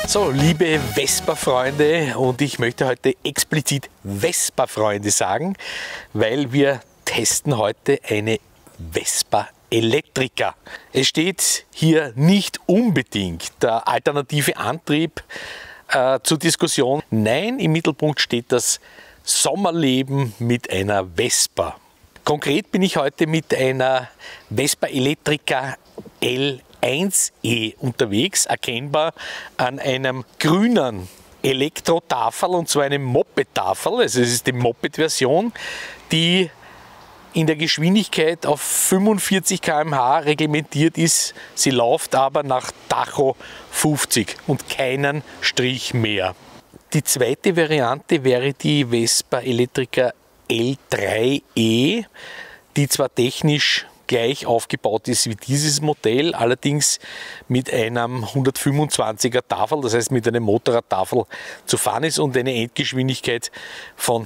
So, liebe Vespa-Freunde, und ich möchte heute explizit Vespa-Freunde sagen, weil wir testen heute eine Vespa Elettrica. Es steht hier nicht unbedingt der alternative Antrieb zur Diskussion. Nein, im Mittelpunkt steht das Sommerleben mit einer Vespa. Konkret bin ich heute mit einer Vespa Elettrica L1E unterwegs, erkennbar an einem grünen Elektro-Tafel, und zwar einem Moped-Tafel. Also es ist die Moped-Version, die in der Geschwindigkeit auf 45 km/h reglementiert ist. Sie läuft aber nach Tacho 50 und keinen Strich mehr. Die zweite Variante wäre die Vespa Elettrica L3E, die zwar technisch gleich aufgebaut ist wie dieses Modell, allerdings mit einem 125er Tafel, das heißt mit einem Motorradtafel zu fahren ist und eine Endgeschwindigkeit von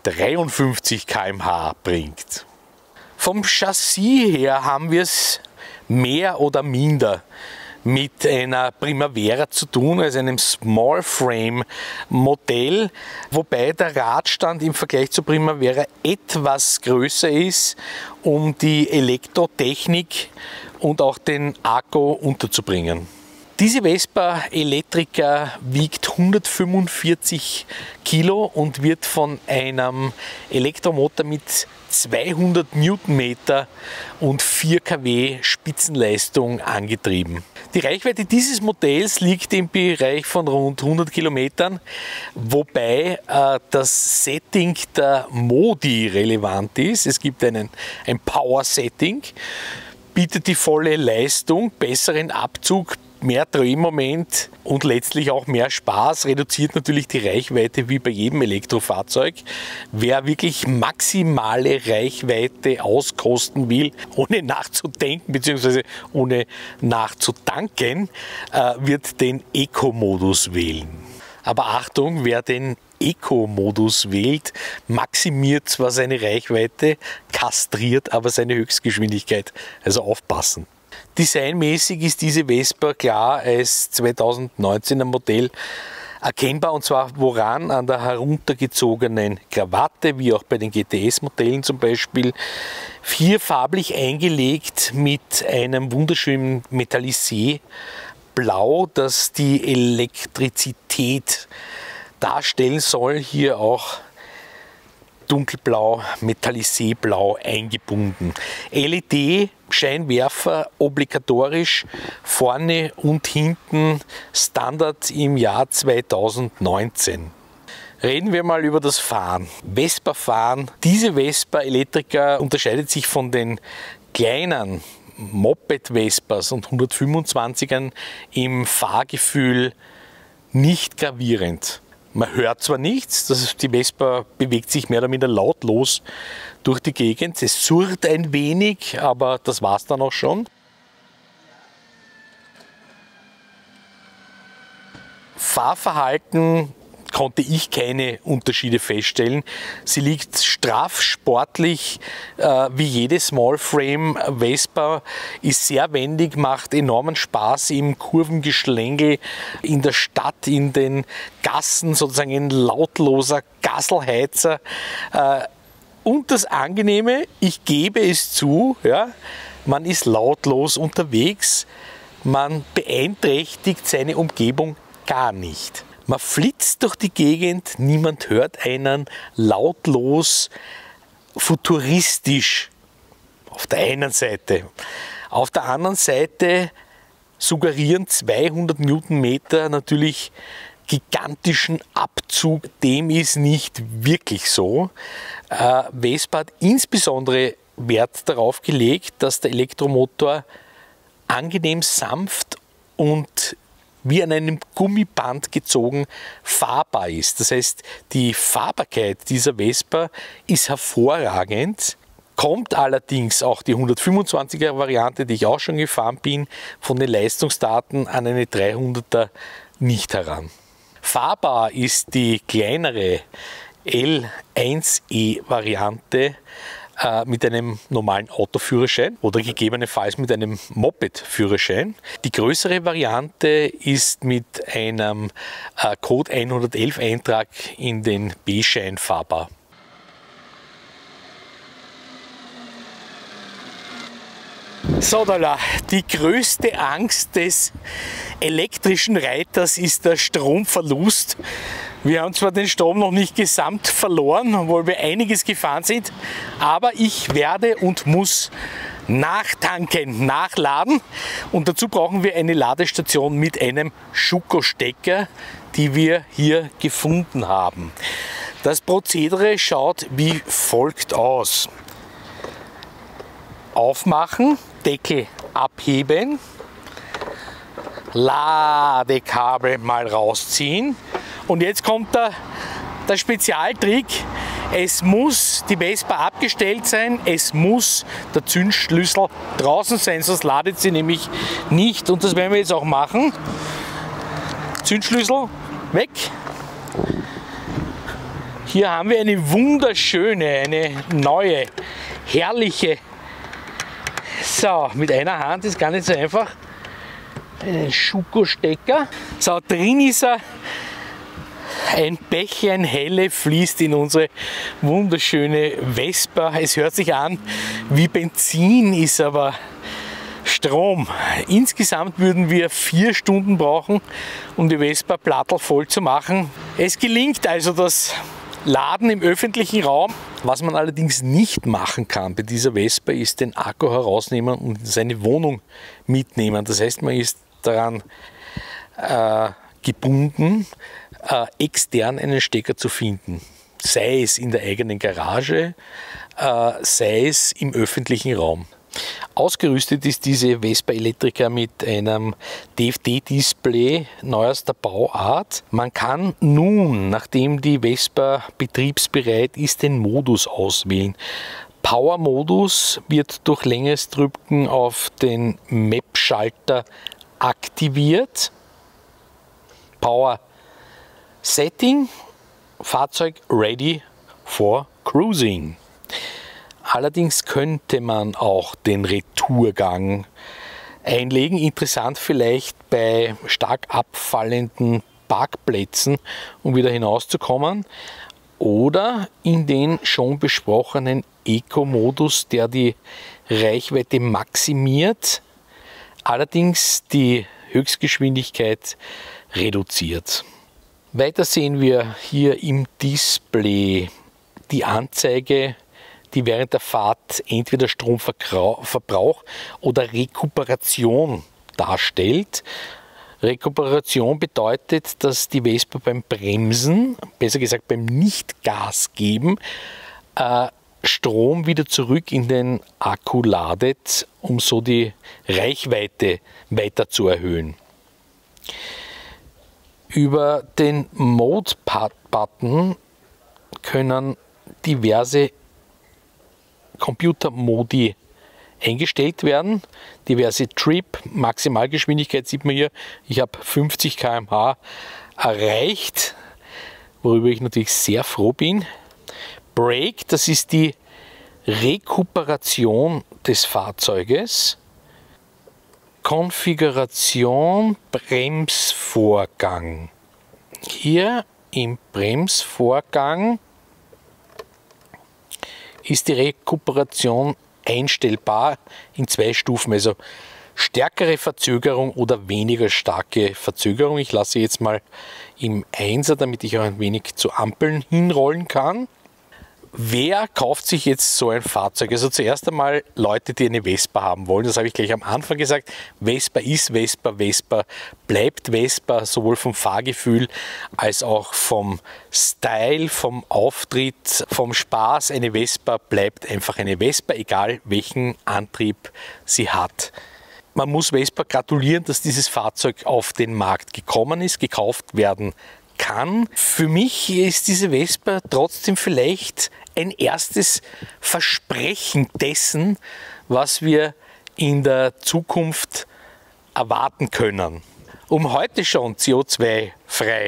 53 km/h bringt. Vom Chassis her haben wir es mehr oder minder mit einer Primavera zu tun, also einem Small Frame Modell, wobei der Radstand im Vergleich zur Primavera etwas größer ist, um die Elektrotechnik und auch den Akku unterzubringen. Diese Vespa Elettrica wiegt 145 Kilo und wird von einem Elektromotor mit 200 Newtonmeter und 4 kW Spitzenleistung angetrieben. Die Reichweite dieses Modells liegt im Bereich von rund 100 Kilometern, wobei das Setting der Modi relevant ist. Es gibt ein Power-Setting, bietet die volle Leistung, besseren Abzug, mehr Drehmoment und letztlich auch mehr Spaß, reduziert natürlich die Reichweite wie bei jedem Elektrofahrzeug. Wer wirklich maximale Reichweite auskosten will, ohne nachzudenken bzw. ohne nachzutanken, wird den Eco-Modus wählen. Aber Achtung, wer den Eco-Modus wählt, maximiert zwar seine Reichweite, kastriert aber seine Höchstgeschwindigkeit. Also aufpassen. Designmäßig ist diese Vespa klar als 2019er Modell erkennbar, und zwar woran? An der heruntergezogenen Krawatte, wie auch bei den GTS-Modellen zum Beispiel. Hier farblich eingelegt mit einem wunderschönen Metallisé Blau, das die Elektrizität darstellen soll. Hier auch dunkelblau, Metallisé-Blau eingebunden. LED-Scheinwerfer obligatorisch, vorne und hinten Standard im Jahr 2019. Reden wir mal über das Fahren. Vespa-Fahren. Diese Vespa Elettrica unterscheidet sich von den kleinen Moped-Vespas und 125ern im Fahrgefühl nicht gravierend. Man hört zwar nichts, die Vespa bewegt sich mehr oder minder lautlos durch die Gegend. Es surrt ein wenig, aber das war es dann auch schon. Fahrverhalten konnte ich keine Unterschiede feststellen. Sie liegt straff, sportlich, wie jede Small Frame Vespa, ist sehr wendig, macht enormen Spaß im Kurvengeschlängel in der Stadt, in den Gassen, sozusagen ein lautloser Gasselheizer. Und das Angenehme, ich gebe es zu, ja, man ist lautlos unterwegs, man beeinträchtigt seine Umgebung gar nicht. Man flitzt durch die Gegend, niemand hört einen, lautlos, futuristisch auf der einen Seite. Auf der anderen Seite suggerieren 200 Newtonmeter natürlich gigantischen Abzug. Dem ist nicht wirklich so. Vespa hat insbesondere Wert darauf gelegt, dass der Elektromotor angenehm sanft und wie an einem Gummiband gezogen fahrbar ist. Das heißt, die Fahrbarkeit dieser Vespa ist hervorragend, kommt allerdings auch die 125er Variante, die ich auch schon gefahren bin, von den Leistungsdaten an eine 300er nicht heran. Fahrbar ist die kleinere L1E Variante mit einem normalen Autoführerschein oder gegebenenfalls mit einem Moped-Führerschein. Die größere Variante ist mit einem Code 111 Eintrag in den B-Schein fahrbar. So, die größte Angst des elektrischen Reiters ist der Stromverlust. Wir haben zwar den Strom noch nicht gesamt verloren, obwohl wir einiges gefahren sind, aber ich werde und muss nachtanken, nachladen, und dazu brauchen wir eine Ladestation mit einem Schuko-Stecker, die wir hier gefunden haben. Das Prozedere schaut wie folgt aus. Aufmachen, Deckel abheben, Ladekabel mal rausziehen, und jetzt kommt der Spezialtrick. Es muss die Vespa abgestellt sein, es muss der Zündschlüssel draußen sein, sonst ladet sie nämlich nicht, und das werden wir jetzt auch machen. Zündschlüssel weg. Hier haben wir eine wunderschöne, eine neue, herrliche. So, mit einer Hand ist gar nicht so einfach. Einen Schuko-Stecker. So, drin ist er. Ein Bächlein Helle fließt in unsere wunderschöne Vespa. Es hört sich an wie Benzin, ist aber Strom. Insgesamt würden wir 4 Stunden brauchen, um die Vespa plattel voll zu machen. Es gelingt also das Laden im öffentlichen Raum. Was man allerdings nicht machen kann bei dieser Vespa, ist den Akku herausnehmen und in seine Wohnung mitnehmen. Das heißt, man ist daran gebunden, extern einen Stecker zu finden. Sei es in der eigenen Garage, sei es im öffentlichen Raum. Ausgerüstet ist diese Vespa Elettrica mit einem DFT-Display neuester Bauart. Man kann nun, nachdem die Vespa betriebsbereit ist, den Modus auswählen. Power-Modus wird durch längeres Drücken auf den Map-Schalter aktiviert. Power Setting, Fahrzeug ready for cruising. Allerdings könnte man auch den Retourgang einlegen. Interessant vielleicht bei stark abfallenden Parkplätzen, um wieder hinauszukommen. Oder in den schon besprochenen Eco-Modus, der die Reichweite maximiert, allerdings die Höchstgeschwindigkeit reduziert. Weiter sehen wir hier im Display die Anzeige, die während der Fahrt entweder Stromverbrauch oder Rekuperation darstellt. Rekuperation bedeutet, dass die Vespa beim Bremsen, besser gesagt beim Nicht-Gas geben, Strom wieder zurück in den Akku ladet, um so die Reichweite weiter zu erhöhen. Über den Mode-Button können diverse Computermodi eingestellt werden. Diverse Trip, Maximalgeschwindigkeit sieht man hier. Ich habe 50 km/h erreicht, worüber ich natürlich sehr froh bin. Brake, das ist die Rekuperation des Fahrzeuges. Konfiguration Bremsvorgang. Hier im Bremsvorgang ist die Rekuperation einstellbar in 2 Stufen, also stärkere Verzögerung oder weniger starke Verzögerung. Ich lasse jetzt mal im 1er, damit ich auch ein wenig zu Ampeln hinrollen kann. Wer kauft sich jetzt so ein Fahrzeug? Also zuerst einmal Leute, die eine Vespa haben wollen. Das habe ich gleich am Anfang gesagt. Vespa ist Vespa, Vespa bleibt Vespa, sowohl vom Fahrgefühl als auch vom Style, vom Auftritt, vom Spaß. Eine Vespa bleibt einfach eine Vespa, egal welchen Antrieb sie hat. Man muss Vespa gratulieren, dass dieses Fahrzeug auf den Markt gekommen ist, gekauft werden kann. Für mich ist diese Vespa trotzdem vielleicht ein erstes Versprechen dessen, was wir in der Zukunft erwarten können. Um heute schon CO2-frei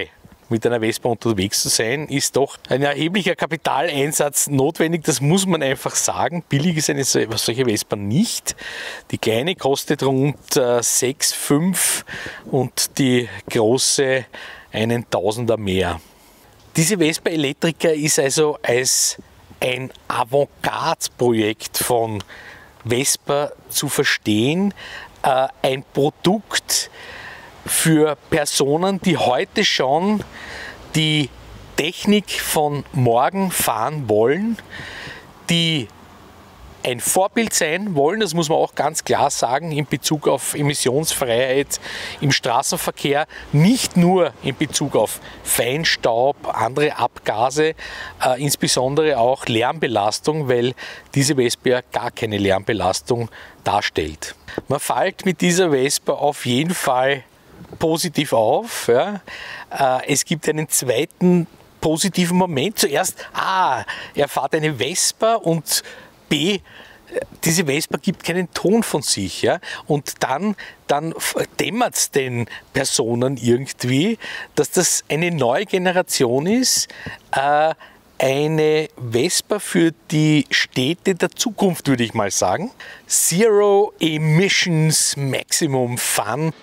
mit einer Vespa unterwegs zu sein, ist doch ein erheblicher Kapitaleinsatz notwendig. Das muss man einfach sagen. Billig ist eine solche Vespa nicht. Die kleine kostet rund 6, 5 und die große einen Tausender mehr. Diese Vespa Elettrica ist also als ein Avantgarde-Projekt von Vespa zu verstehen, ein Produkt für Personen, die heute schon die Technik von morgen fahren wollen, die ein Vorbild sein wollen, das muss man auch ganz klar sagen, in Bezug auf Emissionsfreiheit im Straßenverkehr, nicht nur in Bezug auf Feinstaub, andere Abgase, insbesondere auch Lärmbelastung, weil diese Vespa ja gar keine Lärmbelastung darstellt. Man fällt mit dieser Vespa auf jeden Fall positiv auf. Ja. Es gibt einen zweiten positiven Moment. Zuerst, er fährt eine Vespa und B, diese Vespa gibt keinen Ton von sich. Ja? Und dann dämmert es den Personen irgendwie, dass das eine neue Generation ist, eine Vespa für die Städte der Zukunft, würde ich mal sagen. Zero Emissions Maximum Fun.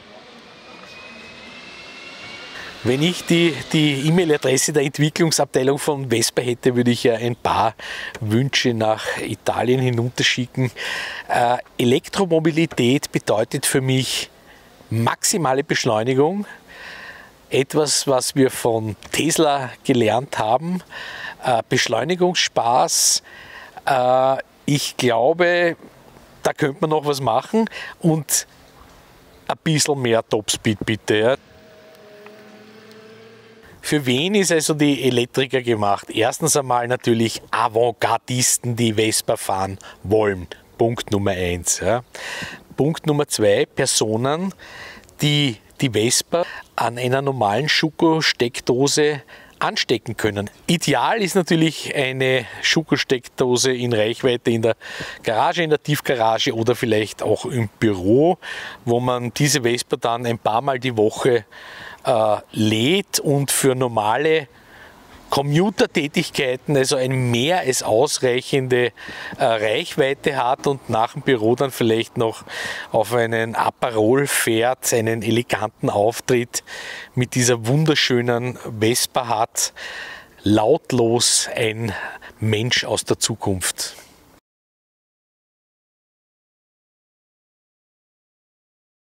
Wenn ich die E-Mail-Adresse der Entwicklungsabteilung von Vespa hätte, würde ich ja ein paar Wünsche nach Italien hinunterschicken. Elektromobilität bedeutet für mich maximale Beschleunigung. Etwas, was wir von Tesla gelernt haben. Beschleunigungsspaß. Ich glaube, da könnte man noch was machen. Und ein bisschen mehr Topspeed bitte. Ja. Für wen ist also die Elettrica gemacht? Erstens einmal natürlich Avantgardisten, die Vespa fahren wollen. Punkt Nummer 1. Ja. Punkt Nummer 2, Personen, die die Vespa an einer normalen Schuko-Steckdose anstecken können. Ideal ist natürlich eine Schuko-Steckdose in Reichweite in der Garage, in der Tiefgarage oder vielleicht auch im Büro, wo man diese Vespa dann ein paar Mal die Woche lädt und für normale Commuter-Tätigkeiten also eine mehr als ausreichende Reichweite hat und nach dem Büro dann vielleicht noch auf einen Aperol fährt, einen eleganten Auftritt mit dieser wunderschönen Vespa hat. Lautlos ein Mensch aus der Zukunft.